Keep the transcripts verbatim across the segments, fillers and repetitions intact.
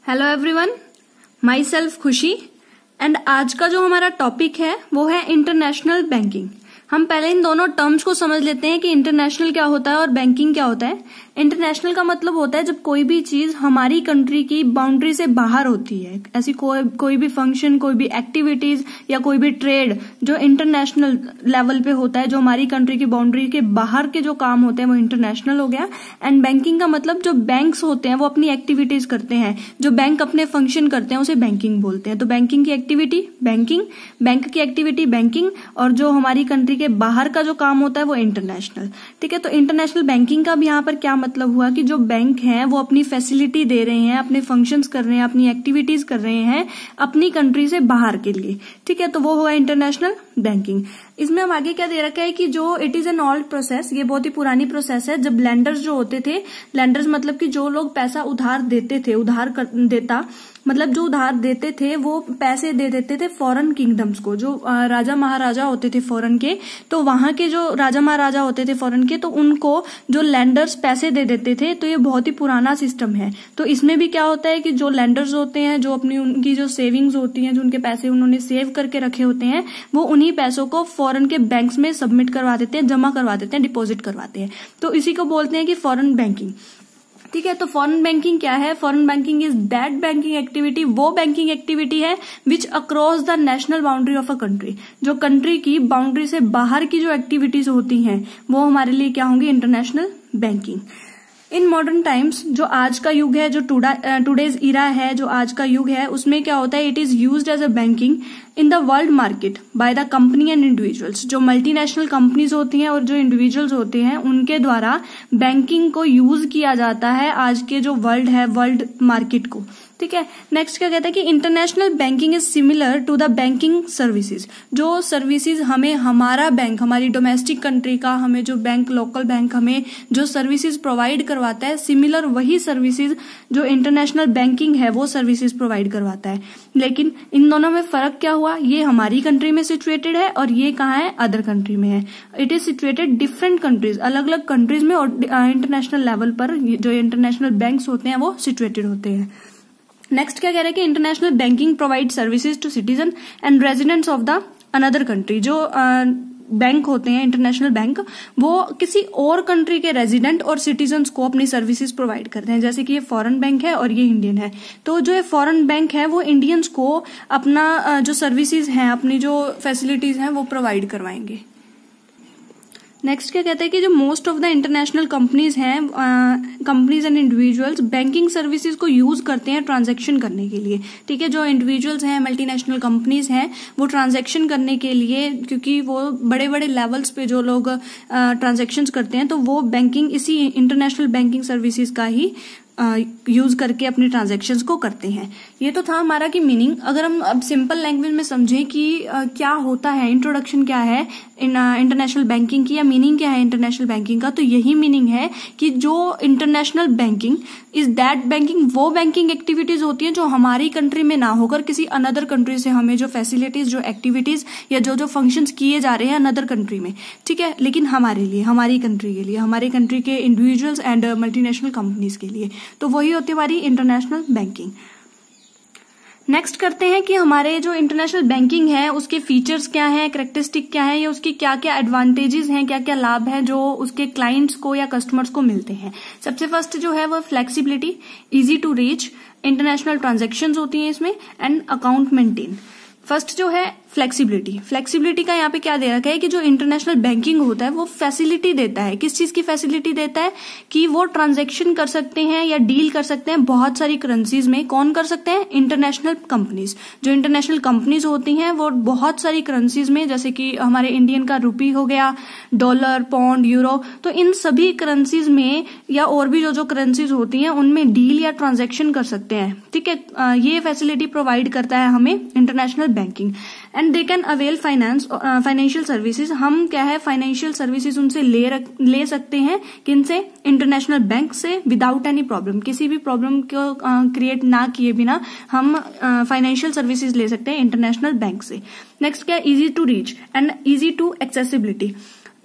Hello everyone, myself Khushi and आज का जो हमारा टॉपिक है वो है इंटरनेशनल बैंकिंग। हम पहले इन दोनों टर्म्स को समझ लेते हैं कि इंटरनेशनल क्या होता है और बैंकिंग क्या होता है। इंटरनेशनल का मतलब होता है जब कोई भी चीज हमारी कंट्री की बाउंड्री से बाहर होती है, ऐसी कोई कोई भी फंक्शन, कोई भी एक्टिविटीज या कोई भी ट्रेड जो इंटरनेशनल लेवल पे होता है, जो हमारी कंट्री की बाउंड्री के बाहर के जो काम होते हैं वो इंटरनेशनल हो गया। एंड बैंकिंग का मतलब जो बैंक्स होते हैं वो अपनी एक्टिविटीज करते हैं, जो बैंक अपने फंक्शन करते हैं उसे बैंकिंग बोलते हैं। तो बैंकिंग की एक्टिविटी बैंकिंग, बैंक की एक्टिविटी बैंकिंग, और जो हमारी कंट्री के बाहर का जो काम होता है वो इंटरनेशनल। ठीक है, तो इंटरनेशनल बैंकिंग का भी यहाँ पर क्या मतलब हुआ कि जो बैंक हैं वो अपनी फैसिलिटी दे रहे हैं, अपने फंक्शंस कर रहे हैं, अपनी एक्टिविटीज कर रहे हैं अपनी कंट्री से बाहर के लिए। ठीक है, तो वो हुआ इंटरनेशनल बैंकिंग। इसमें हम आगे क्या दे रखा है कि जो it is an old process, ये बहुत ही पुरानी प्रोसेस है। जब लैंडर्स जो होते थे, लैंडर्स मतलब कि जो लोग पैसा उधार देते थे, उधार कर, देता मतलब जो उधार देते थे वो पैसे दे देते थे फॉरेन किंगडम्स को, जो राजा महाराजा होते थे फॉरेन के। तो वहां के जो राजा महाराजा होते थे फॉरेन के, तो उनको जो लैंडर्स पैसे दे देते थे। तो ये बहुत ही पुराना सिस्टम है। तो इसमें भी क्या होता है कि जो लैंडर्स होते हैं, जो अपनी उनकी जो सेविंग्स होती हैं, जो उनके पैसे उन्होंने सेव करके रखे होते हैं, वो उन्हीं पैसों को फॉरेन के बैंक्स में सबमिट करवा देते हैं, जमा करवा देते हैं, डिपॉजिट करवाते हैं। तो इसी को बोलते हैं कि फॉरेन बैंकिंग। ठीक है, तो फॉरेन बैंकिंग क्या है? Foreign banking is that banking activity, वो बैंकिंग एक्टिविटी है which across the national boundary of a country. जो कंट्री की बाउंड्री से बाहर की जो एक्टिविटीज होती हैं वो हमारे लिए क्या होंगी? International banking. In modern times, जो आज का युग है, जो टूडेज इरा है, जो आज का युग है, उसमें क्या होता है? It is used as a banking in the world market by the company and individuals. जो मल्टीनेशनल कंपनीज होती हैं और जो इंडिविजुअल्स होते हैं उनके द्वारा बैंकिंग को यूज किया जाता है आज के जो वर्ल्ड है, वर्ल्ड मार्केट को। ठीक है, नेक्स्ट क्या कहता है कि international banking is similar to the banking services. जो सर्विसेज हमें हमारा बैंक, हमारी डोमेस्टिक कंट्री का हमें जो बैंक, लोकल बैंक हमें जो सर्विसेज प्रोवाइड करवाता है, सिमिलर वही सर्विसेज जो इंटरनेशनल बैंकिंग है वो सर्विसेज प्रोवाइड करवाता है। लेकिन इन दोनों में फर्क क्या हुआ? ये हमारी कंट्री में सिचुएटेड है और ये कहाँ है? अदर कंट्री में है। It is situated different countries, अलग अलग कंट्रीज में, और इंटरनेशनल लेवल पर जो इंटरनेशनल बैंक्स होते हैं वो सिचुएटेड होते हैं। नेक्स्ट क्या कह रहे हैं कि international banking provide services to citizen and residents of the another country. जो बैंक uh, होते हैं इंटरनेशनल बैंक, वो किसी और कंट्री के रेजिडेंट और सिटीजन्स को अपनी सर्विसेज प्रोवाइड करते हैं। जैसे कि ये फॉरेन बैंक है और ये इंडियन है, तो जो ये फॉरेन बैंक है वो इंडियंस को अपना uh, जो सर्विसेज हैं, अपनी जो फैसिलिटीज हैं वो प्रोवाइड करवाएंगे। नेक्स्ट क्या कहते हैं कि जो most of the international companies हैं, companies and individuals banking services को यूज करते हैं ट्रांजैक्शन करने के लिए। ठीक है, जो इंडिविजुअल्स हैं, मल्टीनेशनल कंपनीज हैं, वो ट्रांजैक्शन करने के लिए, क्योंकि वो बड़े बड़े लेवल्स पे जो लोग ट्रांजैक्शंस करते हैं, तो वो बैंकिंग, इसी इंटरनेशनल बैंकिंग सर्विसेज का ही यूज uh, करके अपने ट्रांजैक्शंस को करते हैं। ये तो था हमारा की मीनिंग। अगर हम अब सिंपल लैंग्वेज में समझें कि uh, क्या होता है, इंट्रोडक्शन क्या है इंटरनेशनल uh, बैंकिंग की, या मीनिंग क्या है इंटरनेशनल बैंकिंग का, तो यही मीनिंग है कि जो international banking is that banking, वो बैंकिंग एक्टिविटीज होती हैं जो हमारी कंट्री में ना होकर किसी अनदर कंट्री से हमें जो फैसिलिटीज, जो एक्टिविटीज या जो जो फंक्शंस किए जा रहे हैं अनदर कंट्री में, ठीक है, लेकिन हमारे लिए, हमारी कंट्री के लिए, हमारी कंट्री के इंडिविजुअल्स एंड मल्टीनेशनल कंपनीज के लिए, तो वही होती है हमारी इंटरनेशनल बैंकिंग। नेक्स्ट करते हैं कि हमारे जो इंटरनेशनल बैंकिंग है उसके फीचर्स क्या हैं, कैरेक्टरिस्टिक क्या है, या उसकी क्या क्या एडवांटेजेस हैं, क्या क्या लाभ हैं जो उसके क्लाइंट्स को या कस्टमर्स को मिलते हैं। सबसे फर्स्ट जो है वो flexibility, easy to reach, international transactions होती हैं इसमें, एंड अकाउंट मेंटेन। फर्स्ट जो है फ्लेक्सिबिलिटी। फ्लेक्सिबिलिटी का यहाँ पे क्या दे रखा है कि जो इंटरनेशनल बैंकिंग होता है वो फैसिलिटी देता है। किस चीज की फैसिलिटी देता है? कि वो ट्रांजैक्शन कर सकते हैं या डील कर सकते हैं बहुत सारी करेंसीज में। कौन कर सकते हैं? International companies. जो इंटरनेशनल कंपनीज होती हैं वो बहुत सारी करेंसीज में, जैसे कि हमारे इंडियन का रुपी हो गया, डॉलर, पाउंड, यूरो, तो इन सभी करेंसीज में या और भी जो जो करेंसीज होती हैं उनमें डील या ट्रांजैक्शन कर सकते हैं। ठीक है, ये फैसिलिटी प्रोवाइड करता है हमें international banking. And they can avail finance financial services. हम क्या है, फाइनेंशियल सर्विसेज उनसे ले रख, ले सकते हैं। किनसे? इंटरनेशनल बैंक से, विदाउट एनी प्रॉब्लम, किसी भी प्रॉब्लम को क्रिएट ना किए बिना हम फाइनेंशियल सर्विसेज ले सकते हैं इंटरनेशनल बैंक से। नेक्स्ट क्या? Easy to reach and easy to accessibility.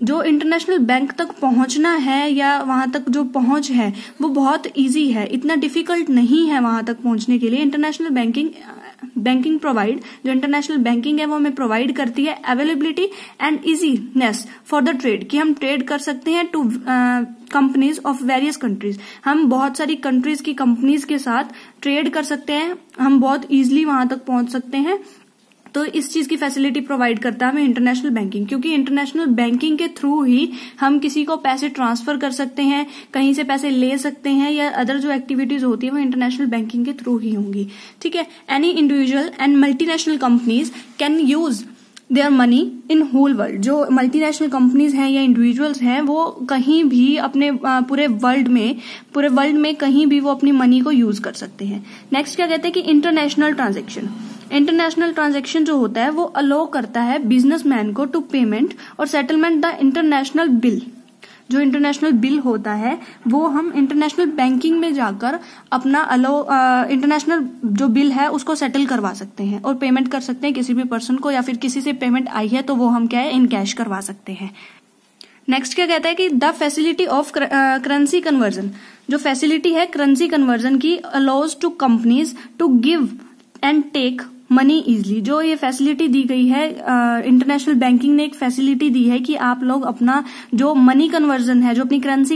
जो इंटरनेशनल बैंक तक पहुंचना है या वहां तक जो पहुंच है वो बहुत इजी है, इतना डिफिकल्ट नहीं है वहां तक पहुंचने के लिए। इंटरनेशनल बैंकिंग बैंकिंग प्रोवाइड जो इंटरनेशनल बैंकिंग है वो हमें प्रोवाइड करती है availability and easiness for the trade, कि हम ट्रेड कर सकते हैं to companies of various countries. हम बहुत सारी कंट्रीज की कंपनीज के साथ ट्रेड कर सकते हैं, हम बहुत इजीली वहां तक पहुंच सकते हैं। तो इस चीज की फैसिलिटी प्रोवाइड करता है हमें इंटरनेशनल बैंकिंग, क्योंकि इंटरनेशनल बैंकिंग के थ्रू ही हम किसी को पैसे ट्रांसफर कर सकते हैं, कहीं से पैसे ले सकते हैं, या अदर जो एक्टिविटीज होती है वो इंटरनेशनल बैंकिंग के थ्रू ही होंगी। ठीक है। Any individual and multinational companies can use their money in whole world. जो मल्टीनेशनल कंपनीज हैं या इंडिविजुअल्स हैं वो कहीं भी अपने पूरे वर्ल्ड में पूरे वर्ल्ड में कहीं भी वो अपनी मनी को यूज कर सकते हैं। नेक्स्ट क्या कहते हैं कि इंटरनेशनल ट्रांजेक्शन। इंटरनेशनल ट्रांजैक्शन जो होता है वो अलो करता है बिजनेसमैन को टू पेमेंट और सेटलमेंट द इंटरनेशनल बिल। जो इंटरनेशनल बिल होता है वो हम इंटरनेशनल बैंकिंग में जाकर अपना अलो इंटरनेशनल जो बिल है उसको सेटल करवा सकते हैं और पेमेंट कर सकते हैं किसी भी पर्सन को, या फिर किसी से पेमेंट आई है तो वो हम क्या है इन कैश करवा सकते हैं। नेक्स्ट क्या कहता है कि the facility of currency conversion. जो फैसिलिटी है करेंसी कन्वर्जन की allows to companies to give and take money easily. जो ये फैसिलिटी दी गई है इंटरनेशनल बैंकिंग ने एक फैसिलिटी दी है कि आप लोग अपना जो मनी कन्वर्जन है, जो अपनी करेंसी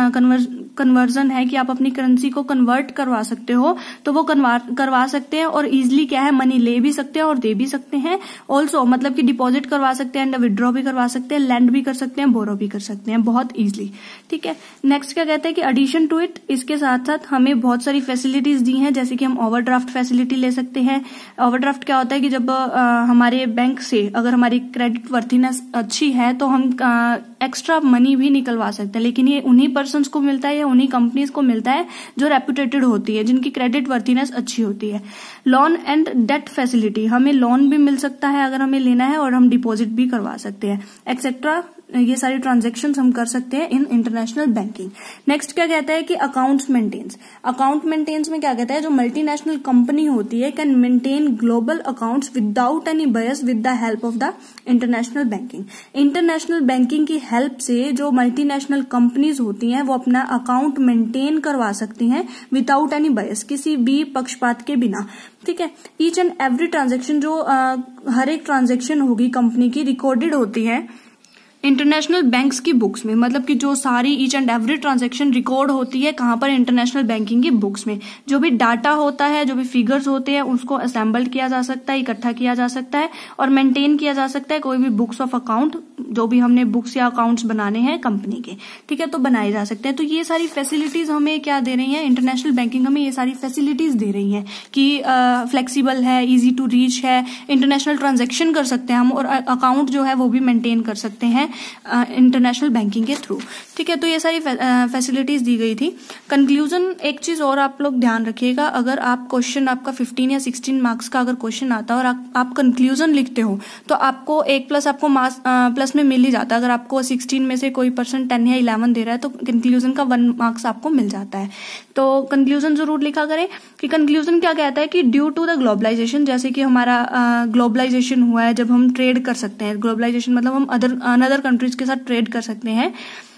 कन्वर्जन है कि आप अपनी करेंसी को कन्वर्ट करवा सकते हो, तो वो करवा सकते हैं और इजिली क्या है मनी ले भी सकते हैं और दे भी सकते हैं। ऑल्सो मतलब कि डिपॉजिट करवा सकते हैं, विड्रॉ भी करवा सकते हैं, लैंड भी कर सकते हैं, बोरो भी कर सकते हैं बहुत इजिली। ठीक है। नेक्स्ट क्या कहते हैं कि एडिशन टू इट, इसके साथ साथ हमें बहुत सारी फैसिलिटीज दी हैं, जैसे कि हम ओवरड्राफ्ट फैसिलिटी ले सकते हैं। ओवरड्राफ्ट क्या होता है कि जब आ, हमारे बैंक से अगर हमारी क्रेडिट वर्थिनेस अच्छी है तो हम एक्स्ट्रा मनी भी निकलवा सकते हैं, लेकिन ये उन्हीं पर्सन्स को मिलता है या उन्हीं कंपनीज को मिलता है जो रेपुटेटेड होती है, जिनकी क्रेडिट वर्थिनेस अच्छी होती है। लोन एंड डेट फैसिलिटी, हमें लोन भी मिल सकता है अगर हमें लेना है और हम डिपॉजिट भी करवा सकते हैं एक्सेट्रा। ये सारी ट्रांजेक्शन हम कर सकते हैं इन इंटरनेशनल बैंकिंग। नेक्स्ट क्या कहता है कि अकाउंट्स मेंटेन्स। अकाउंट मेंटेन्स में क्या कहता है जो मल्टीनेशनल कंपनी होती है can maintain global accounts without any bias with the help of the international banking. International banking की हेल्प से जो मल्टीनेशनल कंपनीज होती हैं वो अपना अकाउंट मेंटेन करवा सकती हैं विदाउट एनी बायस, किसी भी पक्षपात के बिना। ठीक है। ईच एंड एवरी ट्रांजेक्शन, जो आ, हर एक ट्रांजेक्शन होगी कंपनी की रिकॉर्डेड होती है इंटरनेशनल बैंक्स की बुक्स में, मतलब कि जो सारी each and every transaction record होती है कहां पर इंटरनेशनल बैंकिंग की बुक्स में। जो भी डाटा होता है, जो भी फिगर्स होते हैं उसको असेंबल्ड किया जा सकता है, इकट्ठा किया जा सकता है और मेंटेन किया जा सकता है। कोई भी बुक्स ऑफ अकाउंट, जो भी हमने बुक्स या अकाउंट्स बनाने हैं कंपनी के, ठीक है, तो बनाए जा सकते हैं। तो ये सारी फैसिलिटीज हमें क्या दे रही है, इंटरनेशनल बैंकिंग हमें ये सारी फैसिलिटीज दे रही है कि फ्लेक्सिबल है, इजी टू रीच है, इंटरनेशनल ट्रांजेक्शन कर सकते हैं हम और अकाउंट जो है वो भी मेंटेन कर सकते हैं इंटरनेशनल बैंकिंग के थ्रू। ठीक है। तो ये सारी फैसिलिटीज दी गई थी। कंक्लूजन, एक चीज और आप लोग ध्यान रखिएगा, अगर आप क्वेश्चन आपका फिफ्टीन या सिक्सटीन मार्क्स का अगर क्वेश्चन आता है और आप, आप कंक्लूजन लिखते हो तो आपको एक प्लस आपको मार्क्स प्लस में मिल ही जाता है। अगर आपको सिक्सटीन में से कोई पर्सन टेन या इलेवन दे रहा है तो कंक्लूजन का वन मार्क्स आपको मिल जाता है। तो कंक्लूजन जरूर लिखा करें कि कंक्लूजन क्या कहता है कि ड्यू टू द ग्लोबलाइजेशन, जैसे कि हमारा ग्लोबलाइजेशन हुआ है, जब हम ट्रेड कर सकते हैं, ग्लोबलाइजेशन मतलब हम अदर अनदर कंट्रीज के साथ ट्रेड कर सकते हैं,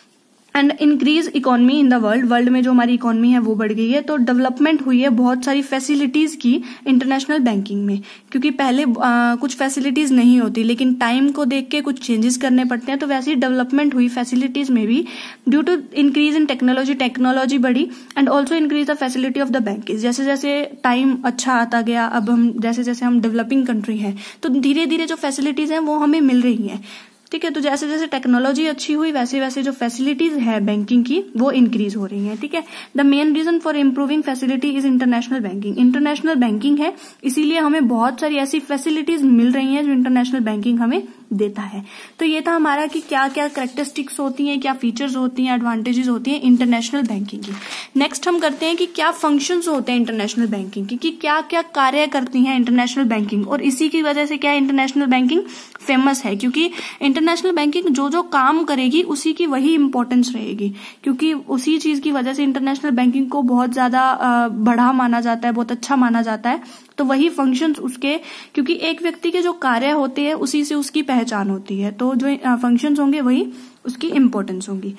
and increase economy in the world, world में जो हमारी इकोनॉमी है वो बढ़ गई है, तो डेवलपमेंट हुई है बहुत सारी फैसिलिटीज की इंटरनेशनल बैंकिंग में। क्योंकि पहले आ, कुछ फैसिलिटीज नहीं होती, लेकिन टाइम को देख के कुछ चेंजेस करने पड़ते हैं, तो वैसी डेवलपमेंट हुई फैसिलिटीज में भी due to increase in technology, technology बढ़ी and also increase the facility of the bank. जैसे जैसे टाइम अच्छा आता गया, अब हम जैसे जैसे हम डेवलपिंग कंट्री है तो धीरे धीरे जो फैसिलिटीज है वो हमें मिल रही है। ठीक है। तो जैसे जैसे टेक्नोलॉजी अच्छी हुई वैसे वैसे जो फैसिलिटीज है बैंकिंग की वो इंक्रीज हो रही हैं। ठीक है। The main reason for improving facility is international banking. International banking है इसीलिए हमें बहुत सारी ऐसी फैसिलिटीज मिल रही हैं जो इंटरनेशनल बैंकिंग हमें देता है। तो ये था हमारा कि क्या क्या कैरेक्टरिस्टिक्स होती हैं, क्या फीचर्स होती हैं, एडवांटेजेस होती हैं इंटरनेशनल बैंकिंग की। नेक्स्ट हम करते हैं कि क्या फंक्शंस होते हैं इंटरनेशनल बैंकिंग की, कि क्या क्या कार्य करती हैं इंटरनेशनल बैंकिंग, और इसी की वजह से क्या इंटरनेशनल बैंकिंग फेमस है, क्योंकि इंटरनेशनल बैंकिंग जो जो काम करेगी उसी की वही इंपॉर्टेंस रहेगी, क्योंकि उसी चीज की वजह से इंटरनेशनल बैंकिंग को बहुत ज्यादा बड़ा माना जाता है, बहुत अच्छा माना जाता है। तो वही फंक्शंस उसके, क्योंकि एक व्यक्ति के जो कार्य होते हैं उसी से उसकी पहचान होती है, तो जो फंक्शंस होंगे वही उसकी इंपॉर्टेंस होगी।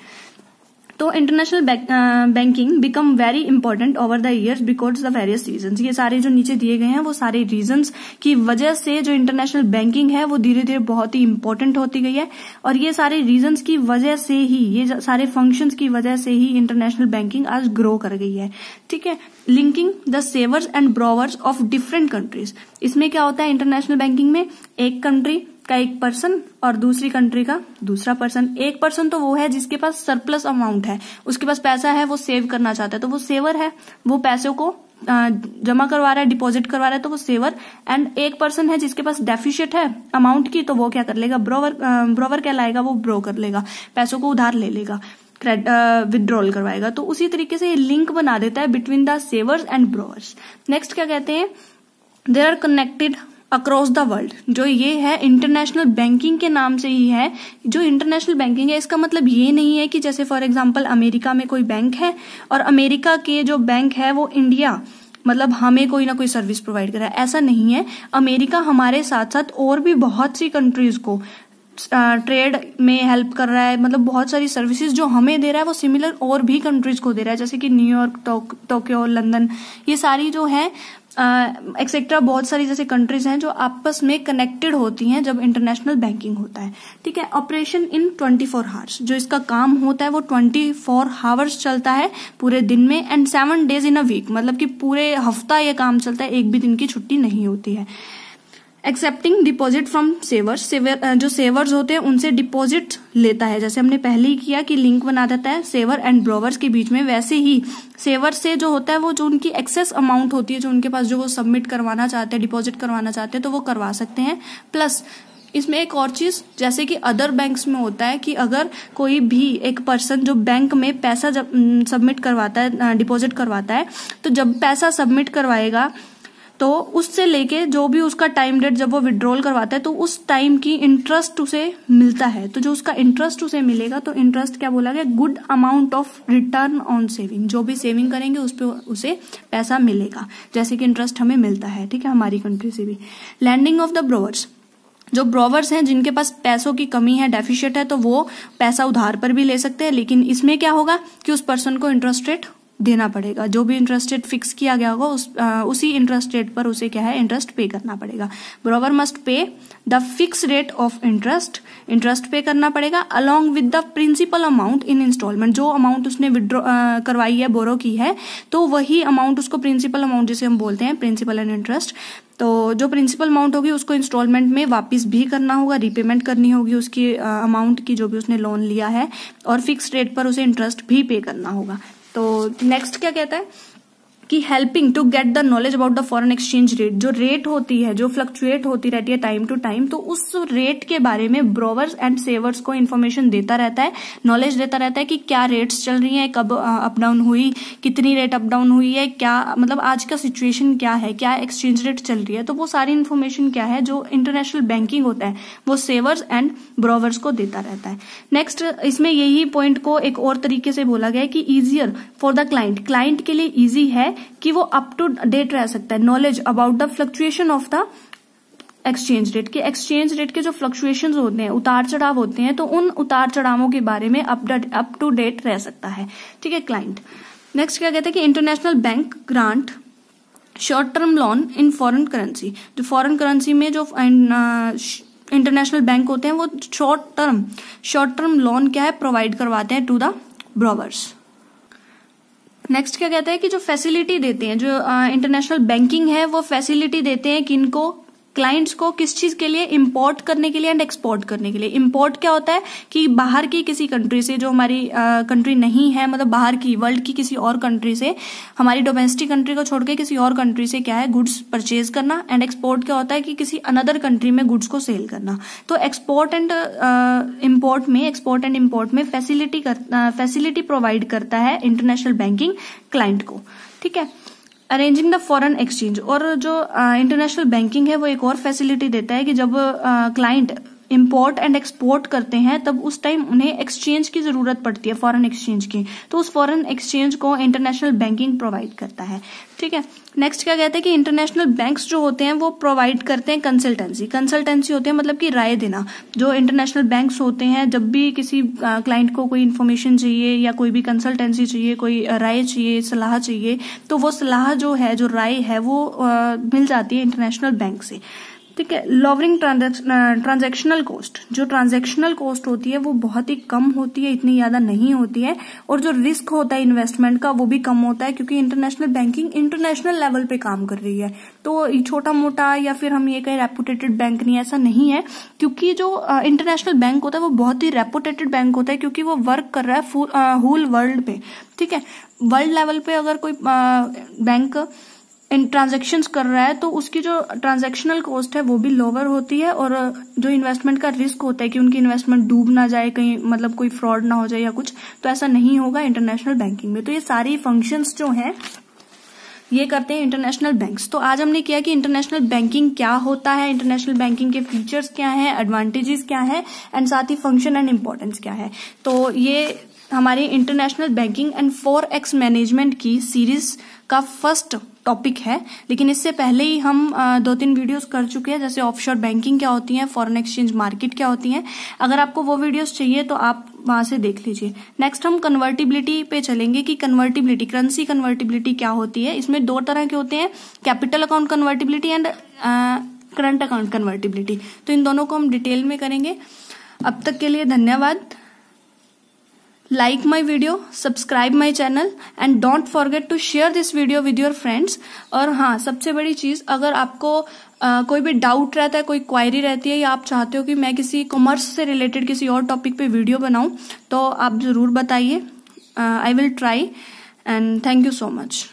तो international banking become very important over the years because the various reasons. ये सारे जो नीचे दिए गए हैं वो सारे रीजंस की वजह से जो इंटरनेशनल बैंकिंग है वो धीरे धीरे बहुत ही इंपॉर्टेंट होती गई है, और ये सारे रीजंस की वजह से ही, ये सारे फंक्शंस की वजह से ही इंटरनेशनल बैंकिंग आज ग्रो कर गई है। ठीक है, linking the savers and borrowers of different countries. इसमें क्या होता है इंटरनेशनल बैंकिंग में, एक कंट्री का एक पर्सन और दूसरी कंट्री का दूसरा पर्सन। एक पर्सन तो वो है जिसके पास सरप्लस अमाउंट है, उसके पास पैसा है, वो सेव करना चाहता है तो वो सेवर है, वो पैसों को जमा करवा रहा है, डिपॉजिट करवा रहा है तो वो सेवर। एंड एक पर्सन है जिसके पास डेफिशिएट है अमाउंट की, तो वो क्या कर लेगा, ब्रोवर ब्रोवर क्या लाएगा, वो ब्रो कर लेगा, पैसों को उधार ले लेगा, विदड्रॉल करवाएगा। तो उसी तरीके से ये लिंक बना देता है between the savers and borrowers. Next क्या कहते हैं, there are connected across the world. जो ये है इंटरनेशनल बैंकिंग के नाम से ही है। जो इंटरनेशनल बैंकिंग है इसका मतलब ये नहीं है कि जैसे फॉर एग्जांपल अमेरिका में कोई बैंक है और अमेरिका के जो बैंक है वो इंडिया मतलब हमें कोई ना कोई सर्विस प्रोवाइड कर रहा है, ऐसा नहीं है। अमेरिका हमारे साथ साथ और भी बहुत सी कंट्रीज को ट्रेड में हेल्प कर रहा है, मतलब बहुत सारी सर्विसेज जो हमें दे रहा है वो सिमिलर और भी कंट्रीज को दे रहा है, जैसे कि न्यूयॉर्क, टोक्यो, लंदन, ये सारी जो है एक्सेट्रा uh, बहुत सारी जैसे कंट्रीज हैं जो आपस में कनेक्टेड होती हैं जब इंटरनेशनल बैंकिंग होता है। ठीक है, operation in twenty four hours, जो इसका काम होता है वो ट्वेंटी फोर आवर्स चलता है पूरे दिन में, and seven days in a week, मतलब कि पूरे हफ्ता ये काम चलता है, एक भी दिन की छुट्टी नहीं होती है। Accepting deposit from savers, saver जो सेवर्स होते हैं उनसे डिपॉजिट लेता है, जैसे हमने पहले ही किया कि लिंक बना देता है सेवर एंड ब्रोवर्स के बीच में, वैसे ही सेवर से जो होता है वो जो उनकी एक्सेस अमाउंट होती है जो उनके पास, जो वो सबमिट करवाना चाहते हैं, डिपॉजिट करवाना चाहते हैं तो वो करवा सकते हैं। प्लस इसमें एक और चीज, जैसे कि अदर बैंक्स में होता है कि अगर कोई भी एक पर्सन जो बैंक में पैसा जब सबमिट करवाता है, डिपॉजिट करवाता है, तो जब पैसा सबमिट करवाएगा तो उससे लेके जो भी उसका टाइम डेट जब वो विड्रॉल करवाता है तो उस टाइम की इंटरेस्ट उसे मिलता है। तो जो उसका इंटरेस्ट उसे मिलेगा, तो इंटरेस्ट क्या बोला गया, good amount of return on saving. जो भी सेविंग करेंगे उस पर उसे पैसा मिलेगा, जैसे कि इंटरेस्ट हमें मिलता है। ठीक है, हमारी कंट्री से भी। लैंडिंग ऑफ द ब्रोवर्स, जो ब्रोवर्स हैं जिनके पास पैसों की कमी है, डेफिशिएट है, तो वो पैसा उधार पर भी ले सकते हैं, लेकिन इसमें क्या होगा कि उस पर्सन को इंटरेस्ट रेट देना पड़ेगा। जो भी इंटरेस्ट रेट फिक्स किया गया होगा उस आ, उसी इंटरेस्ट रेट पर उसे क्या है, इंटरेस्ट पे करना पड़ेगा। Borrower must pay the fix rate of interest, interest pay करना पड़ेगा along with the principal amount in installment. जो अमाउंट उसने विड्रॉ करवाई है, बोरो की है, तो वही अमाउंट उसको प्रिंसिपल अमाउंट जिसे हम बोलते हैं, प्रिंसिपल एंड इंटरेस्ट, तो जो प्रिंसिपल अमाउंट होगी उसको इंस्टॉलमेंट में वापस भी करना होगा, रीपेमेंट करनी होगी उसकी अमाउंट की जो भी उसने लोन लिया है, और फिक्स रेट पर उसे इंटरेस्ट भी पे करना होगा। तो नेक्स्ट क्या कहता है कि helping to get the knowledge about the foreign exchange rate. जो रेट होती है, जो फ्लक्चुएट होती रहती है टाइम टू टाइम, तो उस रेट के बारे में ब्रोवर्स एंड सेवर्स को इन्फॉर्मेशन देता रहता है, नॉलेज देता रहता है कि क्या रेट्स चल रही हैं, कब अप डाउन हुई, कितनी रेट अप डाउन हुई है, क्या मतलब आज का सिचुएशन क्या है, क्या एक्सचेंज रेट चल रही है। तो वो सारी इन्फॉर्मेशन क्या है जो इंटरनेशनल बैंकिंग होता है वो सेवर्स एंड ब्रोवर्स को देता रहता है। नेक्स्ट, इसमें यही पॉइंट को एक और तरीके से बोला गया है कि easier for the client, client के लिए इजी है कि वो अप टू डेट रह सकता है, knowledge about the fluctuation of the exchange rate, के एक्सचेंज रेट के जो फ्लक्चुएशंस होते हैं, उतार चढ़ाव होते हैं, तो उन उतार चढ़ावों के बारे में अप अप टू डेट रह सकता है। ठीक है, क्लाइंट। नेक्स्ट क्या कहते हैं कि international bank grant short term loan in foreign currency. जो फॉरेन करेंसी में जो इंटरनेशनल बैंक होते हैं वो short term short term loan क्या है, प्रोवाइड करवाते हैं टू द ब्रोवर्स। नेक्स्ट क्या कहता है कि जो फैसिलिटी देते हैं, जो इंटरनेशनल बैंकिंग है वो फैसिलिटी देते हैं किनको, क्लाइंट्स को, किस चीज के लिए, इंपोर्ट करने के लिए एंड एक्सपोर्ट करने के लिए। इंपोर्ट क्या होता है कि बाहर की किसी कंट्री से, जो हमारी कंट्री नहीं है, मतलब बाहर की वर्ल्ड की किसी और कंट्री से, हमारी डोमेस्टिक कंट्री को छोड़ के किसी और कंट्री से क्या है, गुड्स परचेज करना। एंड एक्सपोर्ट क्या होता है कि किसी अनदर कंट्री में गुड्स को सेल करना। तो एक्सपोर्ट एंड इंपोर्ट में एक्सपोर्ट एंड इंपोर्ट में फैसिलिटी कर फैसिलिटी प्रोवाइड करता है इंटरनेशनल बैंकिंग क्लाइंट को। ठीक है, अरेंजिंग द फॉरेन एक्सचेंज, और जो इंटरनेशनल बैंकिंग है वो एक और फैसिलिटी देता है कि जब क्लाइंट इम्पोर्ट एंड एक्सपोर्ट करते हैं तब उस टाइम उन्हें एक्सचेंज की जरूरत पड़ती है, फॉरेन एक्सचेंज की। तो उस फॉरेन एक्सचेंज को इंटरनेशनल बैंकिंग प्रोवाइड करता है। ठीक है, नेक्स्ट क्या कहते हैं कि इंटरनेशनल बैंक्स जो होते हैं वो प्रोवाइड करते हैं कंसल्टेंसी। कंसल्टेंसी होते हैं मतलब कि राय देना। जो इंटरनेशनल बैंक्स होते हैं, जब भी किसी क्लाइंट को कोई इन्फॉर्मेशन चाहिए या कोई भी कंसल्टेंसी चाहिए, कोई राय चाहिए, सलाह चाहिए, तो वो सलाह जो है, जो राय है, वो आ, मिल जाती है इंटरनेशनल बैंक से। ठीक है, लॉवरिंग ट्रांजैक्शनल कॉस्ट, जो ट्रांजैक्शनल कॉस्ट होती है वो बहुत ही कम होती है, इतनी ज्यादा नहीं होती है, और जो रिस्क होता है इन्वेस्टमेंट का वो भी कम होता है, क्योंकि इंटरनेशनल बैंकिंग इंटरनेशनल लेवल पे काम कर रही है। तो छोटा मोटा या फिर हम ये कहें रेपुटेटेड बैंक नहीं, ऐसा नहीं है, क्योंकि जो इंटरनेशनल बैंक होता है वो बहुत ही रेपुटेटेड बैंक होता है, क्योंकि वो वर्क कर रहा है होल वर्ल्ड पे। ठीक है, वर्ल्ड लेवल पे अगर कोई बैंक इन ट्रांजेक्शन्स कर रहा है तो उसकी जो ट्रांजैक्शनल कॉस्ट है वो भी लोअर होती है, और जो इन्वेस्टमेंट का रिस्क होता है कि उनकी इन्वेस्टमेंट डूब ना जाए, कहीं मतलब कोई फ्रॉड ना हो जाए या कुछ, तो ऐसा नहीं होगा इंटरनेशनल बैंकिंग में। तो ये सारी फंक्शंस जो हैं ये करते हैं इंटरनेशनल बैंक्स। तो आज हमने किया कि इंटरनेशनल बैंकिंग क्या होता है, इंटरनेशनल बैंकिंग के फीचर्स क्या हैं, एडवांटेजेस क्या है, एंड साथ ही फंक्शन एंड इम्पोर्टेंस क्या है। तो ये हमारी international banking and forex management की सीरीज का फर्स्ट टॉपिक है। लेकिन इससे पहले ही हम दो तीन वीडियोस कर चुके हैं, जैसे ऑफशोर बैंकिंग क्या होती है, फॉरेन एक्सचेंज मार्केट क्या होती है। अगर आपको वो वीडियोस चाहिए तो आप वहां से देख लीजिए। नेक्स्ट हम कन्वर्टिबिलिटी पे चलेंगे कि कन्वर्टिबिलिटी, करेंसी कन्वर्टिबिलिटी क्या होती है। इसमें दो तरह के होते हैं, capital account convertibility and current account convertibility. तो इन दोनों को हम डिटेल में करेंगे। अब तक के लिए धन्यवाद। Like my video, subscribe my channel and don't forget to share this video with your friends। और हाँ, सबसे बड़ी चीज, अगर आपको आ, कोई भी डाउट रहता है, कोई क्वायरी रहती है, या आप चाहते हो कि मैं किसी कॉमर्स से रिलेटेड किसी और टॉपिक पे वीडियो बनाऊं, तो आप जरूर बताइए। I will try and thank you so much.